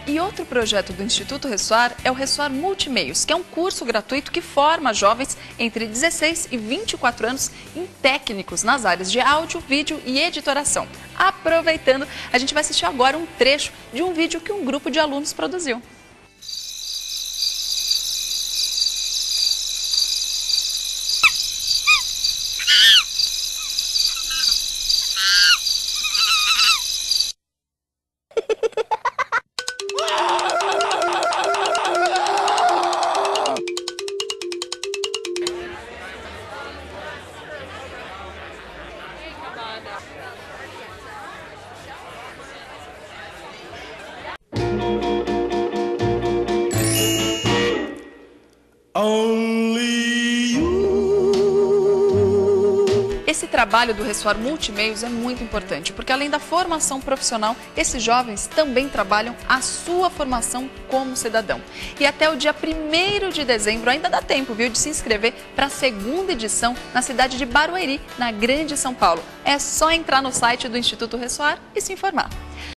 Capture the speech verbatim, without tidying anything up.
E outro projeto do Instituto Ressoar é o Ressoar Multimeios, que é um curso gratuito que forma jovens entre dezesseis e vinte e quatro anos em técnicos nas áreas de áudio, vídeo e editoração. Aproveitando, a gente vai assistir agora um trecho de um vídeo que um grupo de alunos produziu. Esse trabalho do Ressoar Multimeios é muito importante, porque além da formação profissional, esses jovens também trabalham a sua formação como cidadão. E até o dia primeiro de dezembro ainda dá tempo, viu, de se inscrever para a segunda edição na cidade de Barueri, na Grande São Paulo. É só entrar no site do Instituto Ressoar e se informar.